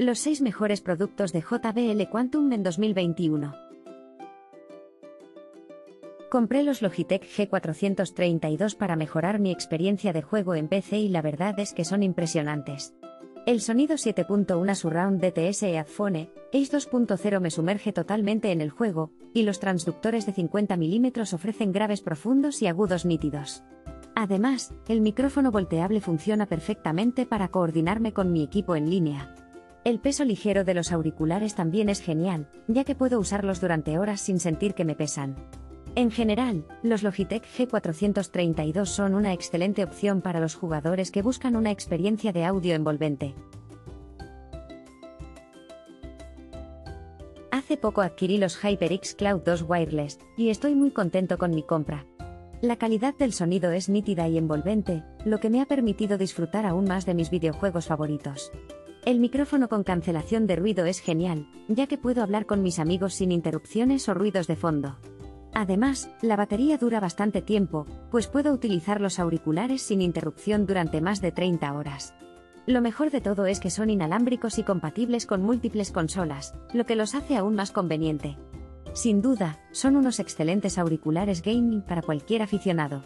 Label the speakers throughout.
Speaker 1: Los 6 mejores productos de JBL Quantum en 2021. Compré los Logitech G432 para mejorar mi experiencia de juego en PC y la verdad es que son impresionantes. El sonido 7.1 Surround DTS Headphone Ace 2.0 me sumerge totalmente en el juego, y los transductores de 50 mm ofrecen graves profundos y agudos nítidos. Además, el micrófono volteable funciona perfectamente para coordinarme con mi equipo en línea. El peso ligero de los auriculares también es genial, ya que puedo usarlos durante horas sin sentir que me pesan. En general, los Logitech G432 son una excelente opción para los jugadores que buscan una experiencia de audio envolvente. Hace poco adquirí los HyperX Cloud 2 Wireless, y estoy muy contento con mi compra. La calidad del sonido es nítida y envolvente, lo que me ha permitido disfrutar aún más de mis videojuegos favoritos. El micrófono con cancelación de ruido es genial, ya que puedo hablar con mis amigos sin interrupciones o ruidos de fondo. Además, la batería dura bastante tiempo, pues puedo utilizar los auriculares sin interrupción durante más de 30 horas. Lo mejor de todo es que son inalámbricos y compatibles con múltiples consolas, lo que los hace aún más conveniente. Sin duda, son unos excelentes auriculares gaming para cualquier aficionado.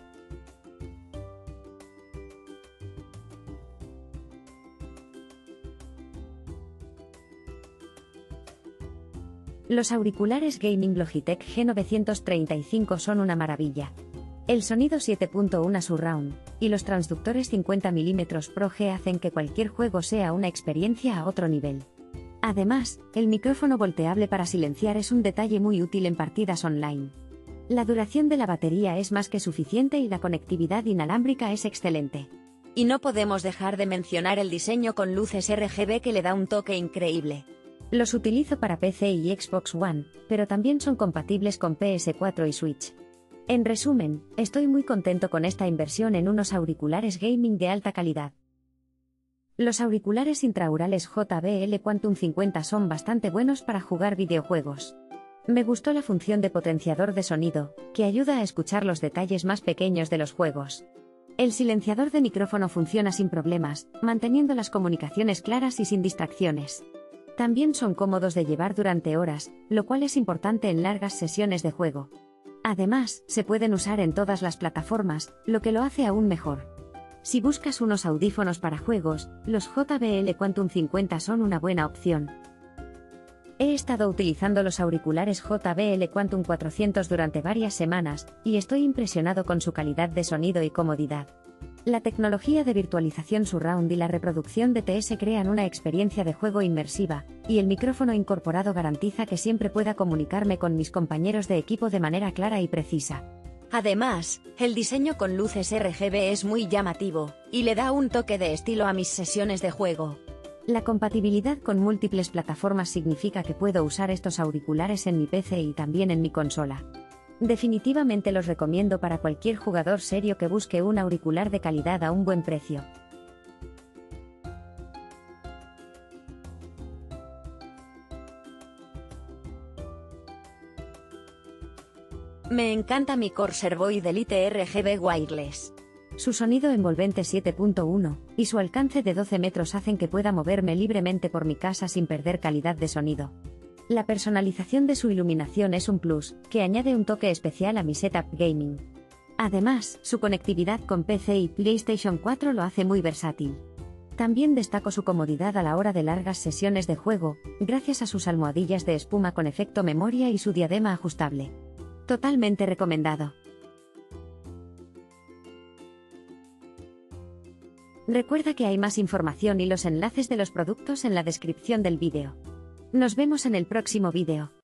Speaker 1: Los auriculares gaming Logitech G935 son una maravilla. El sonido 7.1 Surround y los transductores 50 mm Pro G hacen que cualquier juego sea una experiencia a otro nivel. Además, el micrófono volteable para silenciar es un detalle muy útil en partidas online. La duración de la batería es más que suficiente y la conectividad inalámbrica es excelente.
Speaker 2: Y no podemos dejar de mencionar el diseño con luces RGB que le da un toque increíble.
Speaker 1: Los utilizo para PC y Xbox One, pero también son compatibles con PS4 y Switch. En resumen, estoy muy contento con esta inversión en unos auriculares gaming de alta calidad. Los auriculares intraurales JBL Quantum 50 son bastante buenos para jugar videojuegos. Me gustó la función de potenciador de sonido, que ayuda a escuchar los detalles más pequeños de los juegos. El silenciador de micrófono funciona sin problemas, manteniendo las comunicaciones claras y sin distracciones. También son cómodos de llevar durante horas, lo cual es importante en largas sesiones de juego. Además, se pueden usar en todas las plataformas, lo que lo hace aún mejor. Si buscas unos audífonos para juegos, los JBL Quantum 50 son una buena opción. He estado utilizando los auriculares JBL Quantum 400 durante varias semanas, y estoy impresionado con su calidad de sonido y comodidad. La tecnología de virtualización Surround y la reproducción DTS crean una experiencia de juego inmersiva, y el micrófono incorporado garantiza que siempre pueda comunicarme con mis compañeros de equipo de manera clara y precisa.
Speaker 2: Además, el diseño con luces RGB es muy llamativo, y le da un toque de estilo a mis sesiones de juego.
Speaker 1: La compatibilidad con múltiples plataformas significa que puedo usar estos auriculares en mi PC y también en mi consola. Definitivamente los recomiendo para cualquier jugador serio que busque un auricular de calidad a un buen precio.
Speaker 2: Me encanta mi Corsair Void Elite RGB Wireless.
Speaker 1: Su sonido envolvente 7.1 y su alcance de 12 metros hacen que pueda moverme libremente por mi casa sin perder calidad de sonido. La personalización de su iluminación es un plus, que añade un toque especial a mi setup gaming. Además, su conectividad con PC y PlayStation 4 lo hace muy versátil. También destaco su comodidad a la hora de largas sesiones de juego, gracias a sus almohadillas de espuma con efecto memoria y su diadema ajustable. Totalmente recomendado. Recuerda que hay más información y los enlaces de los productos en la descripción del vídeo. Nos vemos en el próximo vídeo.